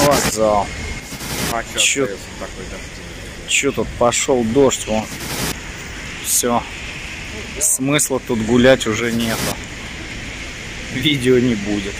на вокзал. Чё тут пошел дождь, вон. Все. Смысла тут гулять уже нету. Видео не будет.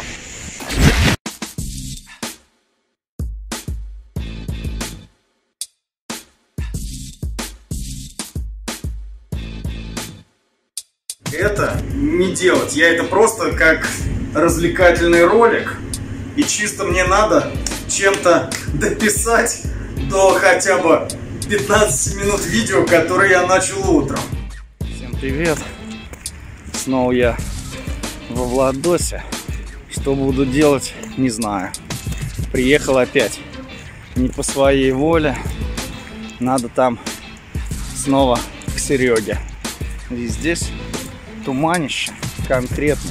Это не делать. Я это просто как развлекательный ролик. И чисто мне надо чем-то дописать до хотя бы 15 минут видео, которые я начал утром. Всем привет. Снова я во Владосе. Что буду делать, не знаю. Приехал опять не по своей воле. Надо там снова к Сереге. И здесь туманище конкретно.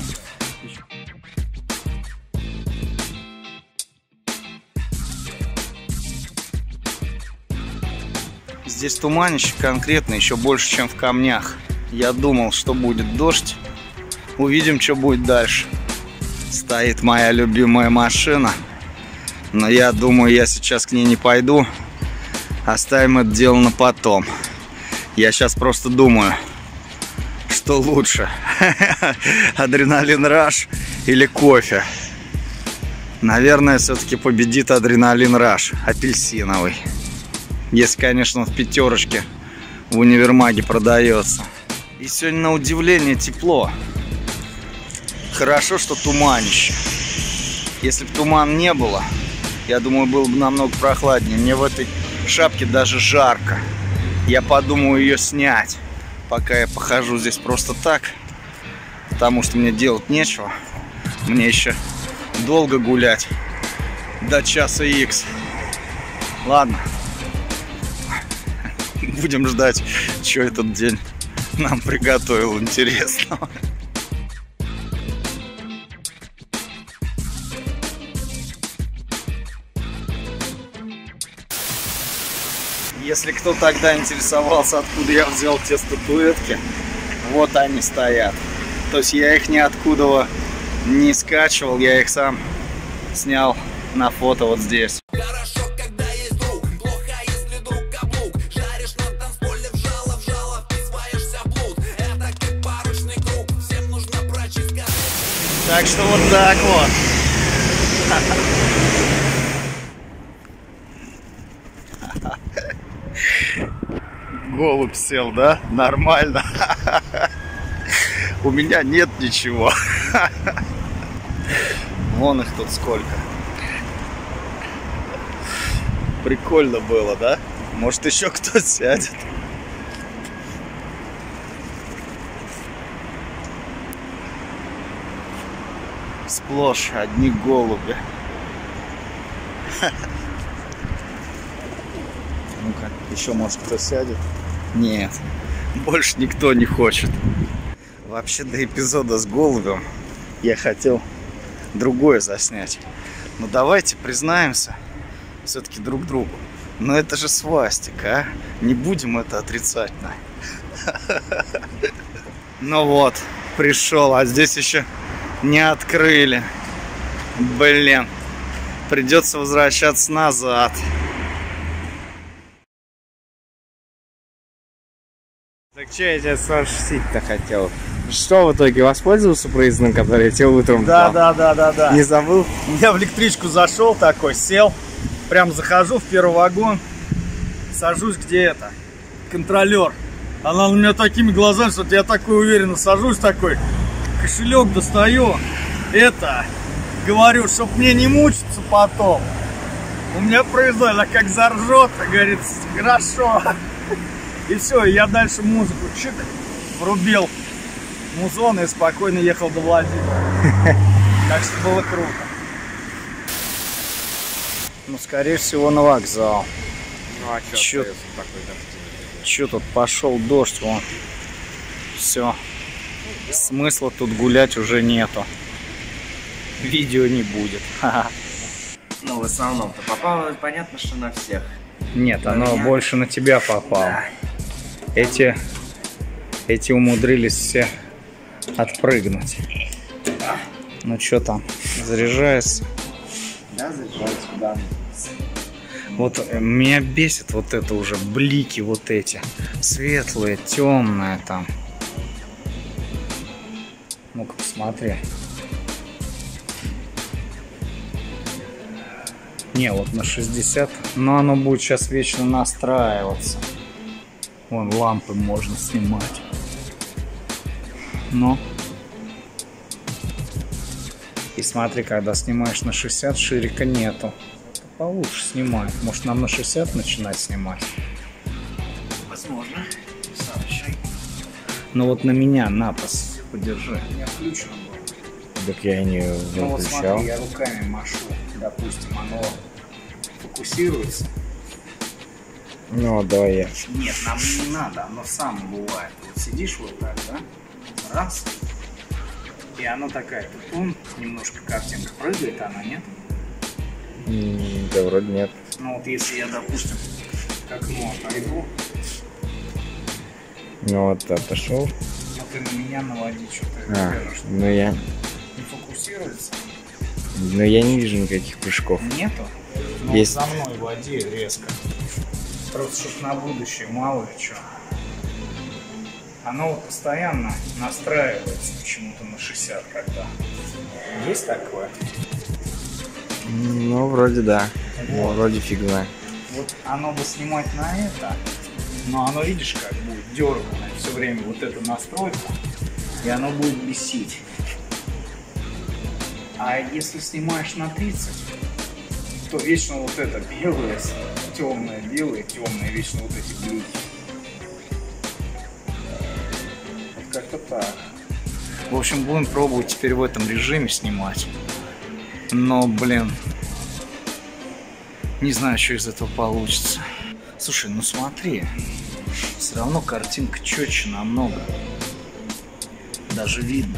Здесь туманище конкретно, еще больше, чем в камнях. Я думал, что будет дождь. Увидим, что будет дальше. Стоит моя любимая машина. Но я думаю, я сейчас к ней не пойду. Оставим это дело на потом. Я сейчас просто думаю, что лучше. Адреналин Раш или кофе? Наверное, все-таки победит Адреналин Раш. Апельсиновый. Если, конечно, в пятерочке в универмаге продается. И сегодня, на удивление, тепло. Хорошо, что туманище. Если бы туман не было, я думаю, было бы намного прохладнее. Мне в этой шапке даже жарко. Я подумаю ее снять, пока я похожу здесь просто так. Потому что мне делать нечего. Мне еще долго гулять. До часа икс. Ладно. Будем ждать, что этот день нам приготовил интересного. Если кто тогда интересовался, откуда я взял те статуэтки, вот они стоят. То есть я их ниоткуда не скачивал, я их сам снял на фото вот здесь. Так что вот так вот. Голубь сел, да? Нормально. У меня нет ничего. Вон их тут сколько. Прикольно было, да? Может, еще кто сядет. Сплошь одни голуби. Ну-ка, еще, может, кто сядет? Нет, больше никто не хочет. Вообще, до эпизода с голубем я хотел другое заснять. Но давайте признаемся все-таки друг другу. Но это же свастика, а? Не будем это отрицать. Ну вот, пришел, а здесь еще не открыли. Блин, придется возвращаться назад. Так что я тебя спросить-то хотел? Что в итоге, воспользовался проездом, который я тебе утром дал? Да. Не забыл? Я в электричку зашел такой, сел, прям захожу в первый вагон, сажусь, где это, контролер. Она на меня такими глазами, что я такой уверенно сажусь, такой, кошелек достаю, это, говорю, чтоб мне не мучиться потом. У меня произошло, она как заржет, говорит, хорошо. И все, я дальше музыку чик, врубил музон и спокойно ехал до Владимира. Так что было круто. Ну, скорее всего, на вокзал. Ну, а Чё тут пошел дождь, вон. Все. Смысла тут гулять уже нету. Видео не будет. Ну, в основном-то попало, понятно, что на всех. Нет, оно больше на тебя попало. Да. Эти умудрились все отпрыгнуть. Ну что там, заряжается? Да, заряжать сюда. Вот меня бесит вот это уже, блики вот эти. Светлые, темные там. Ну-ка, посмотри. Не, вот на 60. Но оно будет сейчас вечно настраиваться. Вон, лампы можно снимать. Но. И смотри, когда снимаешь на 60, ширика нету. Получше снимать. Может, нам на 60 начинать снимать? Возможно. Ну вот на меня напас подержи. У меня включено было. Так я и не Ну вот выключал. смотри, я руками машу. Допустим, оно фокусируется. Ну, давай я. Нет, нам не надо, оно само бывает. Вот сидишь вот так, да? Раз. И оно такая, он немножко картинка прыгает, а она нет. Да вроде нет. Ну вот если я, допустим, к окну отойду, Ну вот отошел. но ты на меня наводи, что-то А, держишь. ну я. Не фокусируется? Но я не вижу никаких прыжков. Нету? Ну, Есть. за мной води резко. Просто чтоб на будущее, мало ли что. Оно вот постоянно настраивается почему-то на 60 когда. Есть такое? Ну, вроде да. Ну, Вот. вроде фиг знает. Вот оно бы снимать на это, но оно, видишь, как будет дерганное все время вот эту настройку, и оно будет бесить. А если снимаешь на 30, то вечно вот это белое, темное, темные, вечно вот эти блики. Вот как-то так. В общем, будем пробовать теперь в этом режиме снимать. Но, блин, не знаю, что из этого получится. Слушай, ну смотри, все равно картинка четче намного. Даже видно.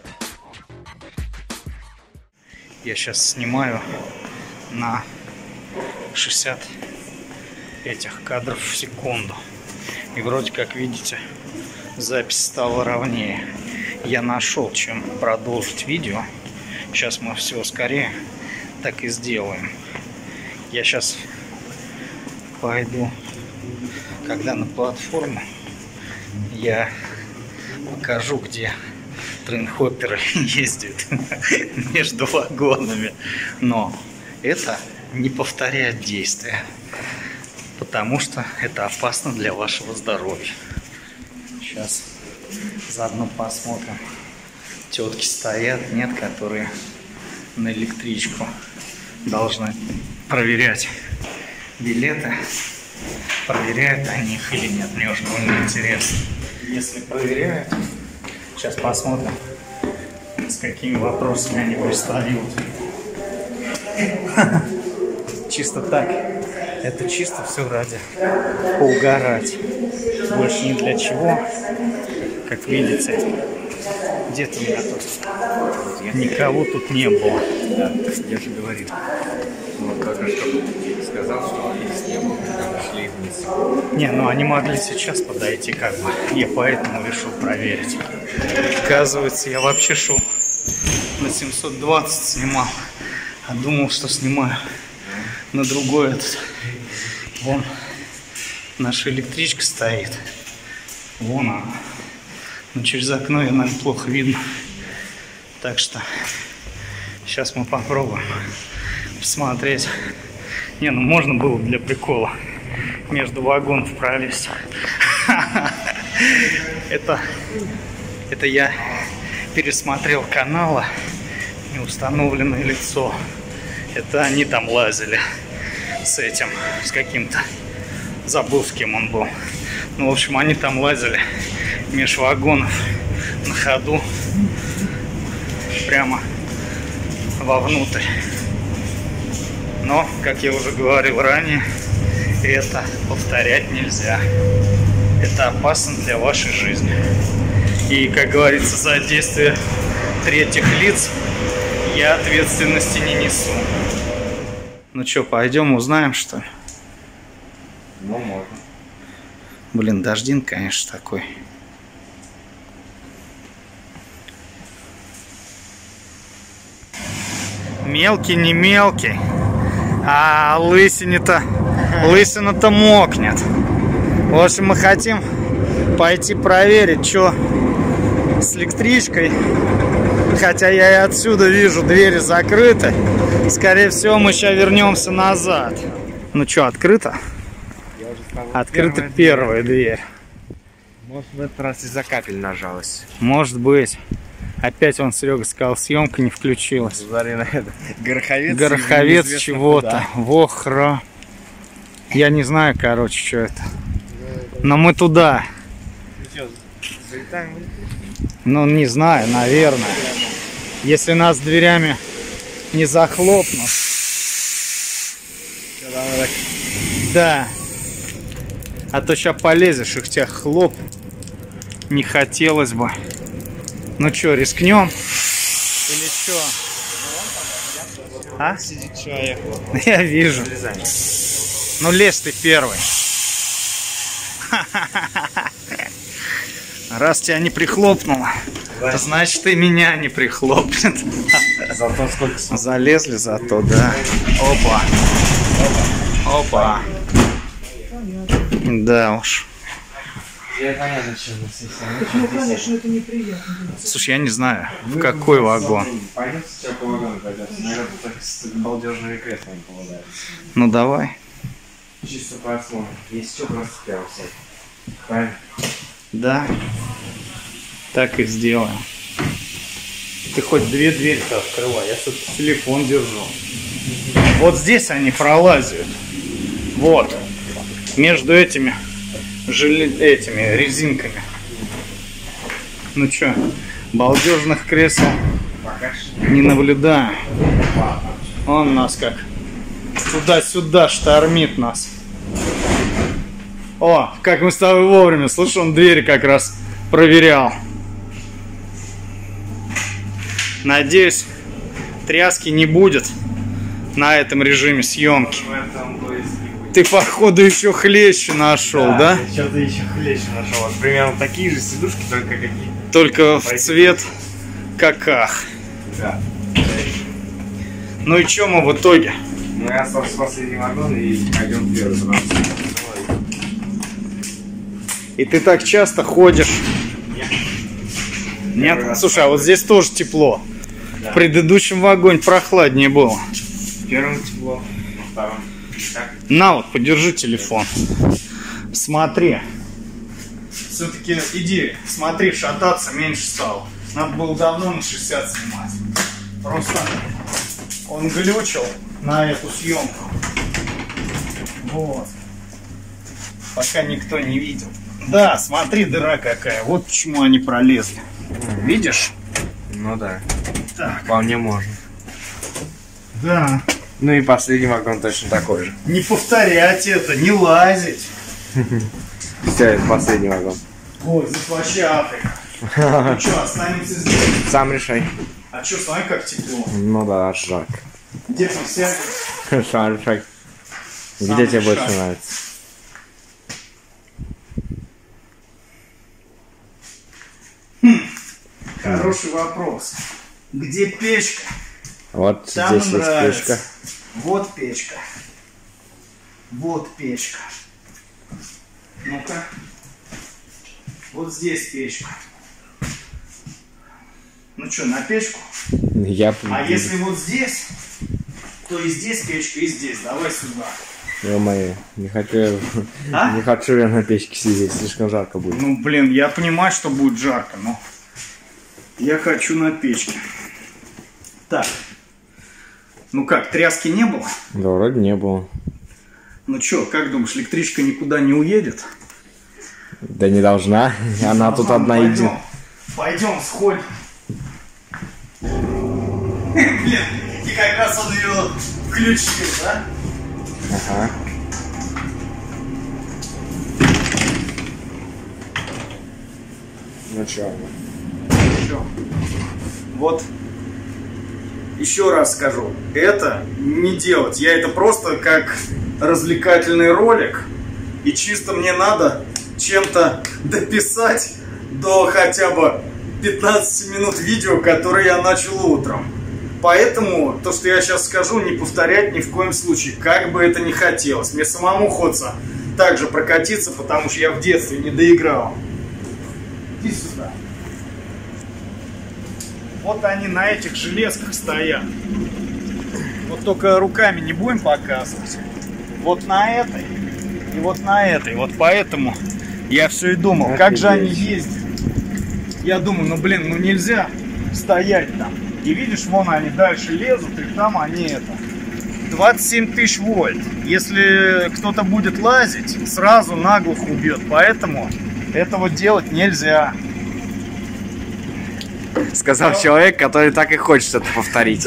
Я сейчас снимаю на 60 этих кадров в секунду. И вроде как видите, запись стала ровнее. Я нашел, чем продолжить видео. Сейчас мы все скорее так и сделаем. Я сейчас пойду, когда на платформу, я покажу, где трейнхопперы ездят между вагонами. Но это не повторяет действия, потому что это опасно для вашего здоровья. Сейчас заодно посмотрим. Тетки стоят, нет, которые на электричку должны проверять билеты. Проверяют они их или нет, мне уже было интересно. Если проверяют, сейчас посмотрим, с какими вопросами они пристают. Чисто так. Это чисто все ради поугарать. Больше ни для чего. Как видите, где-то у меня тут никого тут не было. Да, я же говорил. Ну, только что сказал, что если не было, когда шли вниз. Не, ну они могли сейчас подойти, как бы. Я поэтому решил проверить. Оказывается, я вообще шел на 720 снимал. А думал, что снимаю на другой этот. Вон наша электричка стоит. Вон она. Но через окно ее, наверное, плохо видно. Так что сейчас мы попробуем посмотреть. Не, ну можно было для прикола между вагонов пролезть. Это я пересмотрел канала «Неустановленное лицо». Это они там лазили с этим, с каким-то, забыл, с кем он был. Ну, в общем, они там лазили меж вагонов на ходу прямо вовнутрь. Но, как я уже говорил ранее, это повторять нельзя. Это опасно для вашей жизни. И, как говорится, за действия третьих лиц я ответственности не несу. Ну что, пойдем узнаем, что ли? Ну, можно. Блин, дождин, конечно, такой. Мелкий, не мелкий. А лысина-то мокнет. В общем, мы хотим пойти проверить, что с электричкой. Хотя я и отсюда вижу, двери закрыты. Скорее всего, мы сейчас вернемся назад. Ну что, открыто? Открыта первая дверь. Может, в этот раз из-за капель нажалась. Может быть. Опять он, Серега, сказал, съемка не включилась. Смотри на это. Гороховец чего-то. Вохра. Я не знаю, короче, что это. Но мы туда. Ну, не знаю, наверное. Если нас дверями не захлопнут. Да. А то сейчас полезешь, их тебя хлоп. Не хотелось бы. Ну что, рискнем? Или что? А? Сидит человек. Я вижу. Ну лезь ты первый. Раз тебя не прихлопнуло, значит и меня не прихлопнет. Зато сколько... Залезли зато, да. Опа. Опа. Да уж. Понятно, что мы все. Ну, конечно, это неприятно. Слушай, я не знаю, в какой вагон. Пойдем сейчас по вагону пойдем. Наверное, так с балдежными креслами попадается. Ну давай. Чисто по основе. Если что, просто первый сядь. Правильно? Да. Так и сделаем. Ты хоть две двери-то открывай. Я тут телефон держу. Вот здесь они пролазят. Вот. Между этими резинками. Ну чё, балдежных кресел не наблюдаю. Он нас как туда-сюда штормит нас. О, как мы с тобой вовремя. Слушай, он двери как раз проверял. Надеюсь, тряски не будет на этом режиме съемки. Ты, походу, еще хлеще нашел, да? Что-то еще хлеще нашел. Вот примерно такие же сидушки, только какие. Только в цвет каках. Да. Ну и что мы в итоге? Мы остался в последний вагон и пойдем первый сразу. И ты так часто ходишь? Нет? Слушай, а вот здесь тоже тепло. Да. В предыдущем вагоне прохладнее было. В первом тепло, во втором. Так. На вот, подержи телефон. Смотри. Все-таки иди, смотри, шататься меньше стало. Надо было давно на 60 снимать. Просто он глючил на эту съемку. Вот. Пока никто не видел. Да, смотри, дыра какая. Вот почему они пролезли. Видишь? Ну да. Так. Вполне можно. Да. Ну и последний вагон точно такой же. Не повторять это, не лазить. Все, это последний вагон. Ой, здесь вообще Африка. Ну что, останемся здесь? Сам решай. А что, смотри, как тепло. Ну да, аж жарко. Где ты сядешь? Сам решай. Где тебе больше нравится? Хороший вопрос. Где печка? Вот Там здесь есть печка. Вот печка. Вот печка. Ну-ка. Вот здесь печка. Ну что, на печку? Я... А если вот здесь, то и здесь печка, и здесь. Давай сюда. Ё-моё, не хочу, не хочу я на печке сидеть, слишком жарко будет. Ну, блин, я понимаю, что будет жарко, но я хочу на печке. Так. Ну как, тряски не было? Да, вроде не было. Ну чё, как думаешь, электричка никуда не уедет? Да не должна, она тут одна единственная. Пойдем, сходим. Блин, и как раз он ее включил, да? Ага. Ну чё? Вот. Еще раз скажу, это не делать. Я это просто как развлекательный ролик. И чисто мне надо чем-то дописать до хотя бы 15 минут видео, которые я начал утром. Поэтому то, что я сейчас скажу, не повторять ни в коем случае, как бы это ни хотелось. Мне самому хочется также прокатиться, потому что я в детстве не доиграл. Иди сюда. Вот они на этих железках стоят. Вот только руками не будем показывать. Вот на этой и вот на этой. Вот поэтому я все и думал, как же они ездят. Я думаю, ну блин, ну нельзя стоять там. И видишь, вон они дальше лезут, и там они это. 27 тысяч вольт. Если кто-то будет лазить, сразу наглухо убьет. Поэтому этого делать нельзя. Сказал человек, который так и хочет это повторить.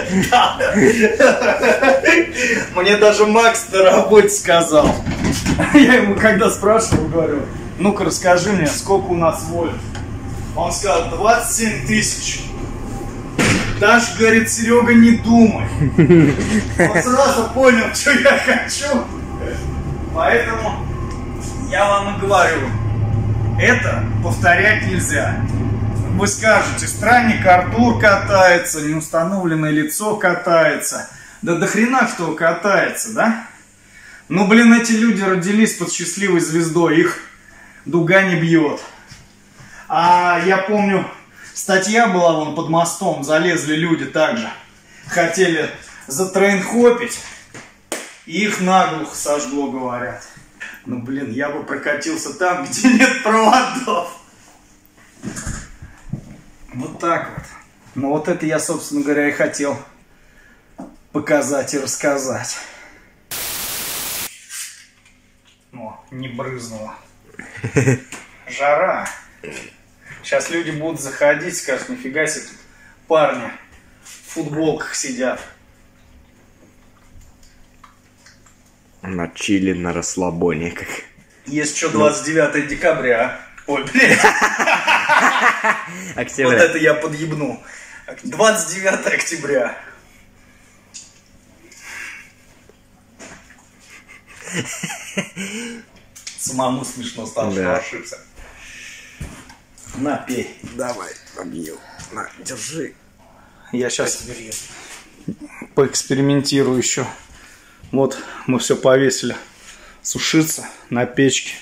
Мне даже Макс на работе сказал. Я ему когда спрашивал, говорю, ну-ка расскажи мне, сколько у нас вольт. Он сказал, 27 тысяч. Даже, говорит, Серега, не думай. Он сразу понял, что я хочу. Поэтому я вам и говорю, это повторять нельзя. Вы скажете, странник Артур катается, неустановленное лицо катается. Да до хрена кто катается, да? Ну, блин, эти люди родились под счастливой звездой, их дуга не бьет. А я помню, статья была вон под мостом, залезли люди также. Хотели затрейнхопить, и их наглухо сожгло, говорят. Ну, блин, я бы прокатился там, где нет проводов. Вот так вот. Ну, вот это я, собственно говоря, и хотел показать и рассказать. О, не брызнуло. Жара. Сейчас люди будут заходить, скажут, нифига себе, тут парни в футболках сидят. На чили, на расслабоне. Как... Есть что 29 декабря. Ой, блядь. Октября. Вот это я подъебну. 29 октября. Самому смешно стало, что ошибся. На, пей. Давай, объел. На, держи. Я сейчас поэкспериментирую еще. Вот мы все повесили сушиться на печке.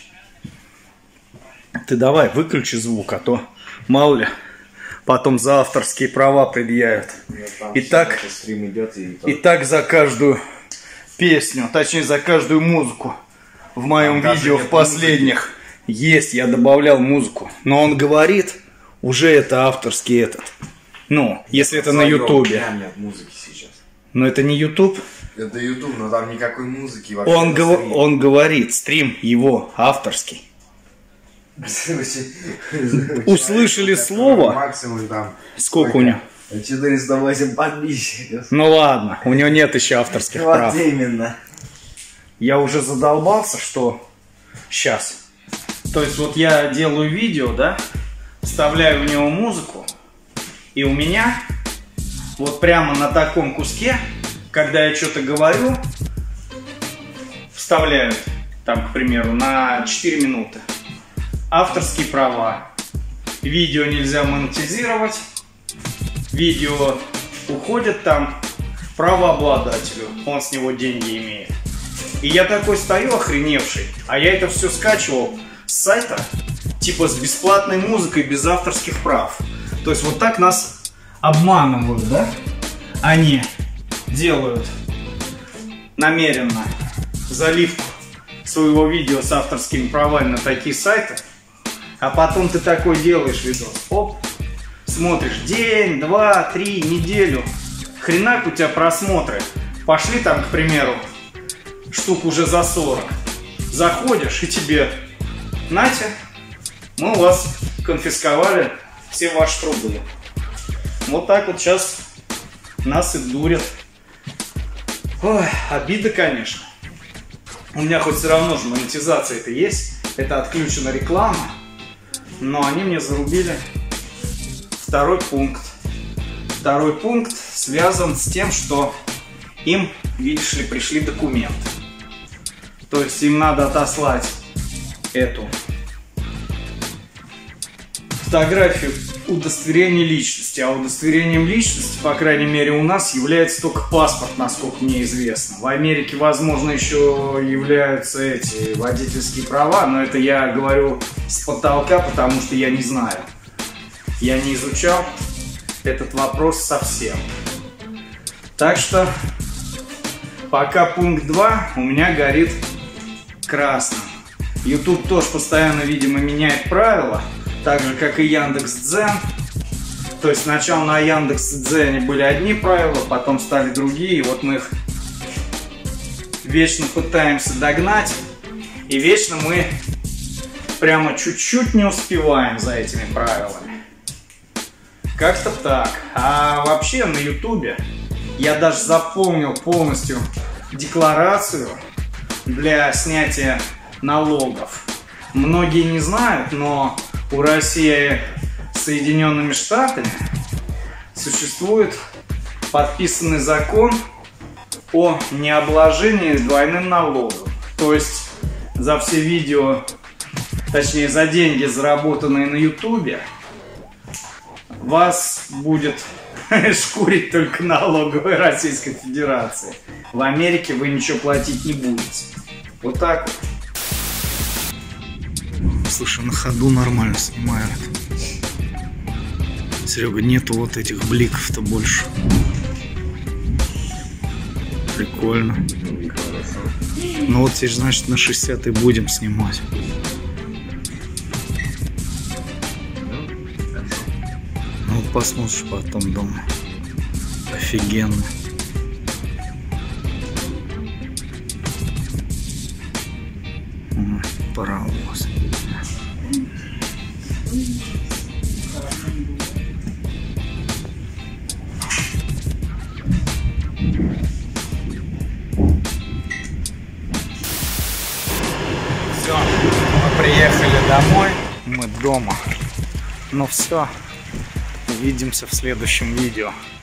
Ты давай выключи звук, а то мало ли потом за авторские права предъявят. И так за каждую песню, точнее за каждую музыку в моем видео в последних есть, я добавлял музыку. Но он говорит, уже это авторский этот. Ну, если это на ютубе. Нет музыки сейчас. Но это не ютуб. Это ютуб, но там никакой музыки вообще. Он говорит, стрим его авторский. Услышали слово? Максимум там. Сколько у него? 408 подписчиков. Ну ладно, у него нет еще авторских прав. Вот именно. Я уже задолбался, что сейчас. То есть вот я делаю видео, да, вставляю в него музыку, и у меня вот прямо на таком куске, когда я что-то говорю, вставляют там, к примеру, на 4 минуты. Авторские права. Видео нельзя монетизировать. Видео уходит там правообладателю. Он с него деньги имеет. И я такой стою охреневший. А я это все скачивал с сайта. Типа с бесплатной музыкой, без авторских прав. То есть вот так нас обманывают, да? Они делают намеренно заливку своего видео с авторскими правами на такие сайты. А потом ты такой делаешь видос, оп, смотришь день, два, 3, неделю, хренак у тебя просмотры. Пошли там, к примеру, штук уже за 40. Заходишь и тебе, нате, мы у вас конфисковали все ваши труды. Вот так вот сейчас нас и дурят. Ой, обида, конечно. У меня хоть все равно же монетизация это есть, это отключена реклама. Но они мне зарубили второй пункт. Второй пункт связан с тем, что им, видишь ли, пришли документы. То есть им надо отослать эту фотографию удостоверения личности. А удостоверением личности, по крайней мере, у нас является только паспорт, насколько мне известно. В Америке, возможно, еще являются эти водительские права, но это я говорю с потолка, потому что я не знаю. Я не изучал этот вопрос совсем. Так что пока пункт 2 у меня горит красным. YouTube тоже постоянно, видимо, меняет правила, так же, как и Яндекс.Дзен. То есть сначала на Яндекс.Дзене были одни правила, потом стали другие, и вот мы их вечно пытаемся догнать, и вечно мы прямо чуть-чуть не успеваем за этими правилами. Как-то так. А вообще на YouTube я даже заполнил полностью декларацию для снятия налогов. Многие не знают, но у России с Соединенными Штатами существует подписанный закон о необложении двойным налогом. То есть за все видео, точнее за деньги, заработанные на YouTube, вас будет шкурить только налоговая Российской Федерации. В Америке вы ничего платить не будете. Вот так вот. Слушай, на ходу нормально снимают. Серега, нету вот этих бликов-то больше. Прикольно. Ну вот теперь, значит, на 60 и будем снимать. Ну вот посмотришь потом дома. Офигенно. Паровоз. Все, мы приехали домой, мы дома. Ну все, увидимся в следующем видео.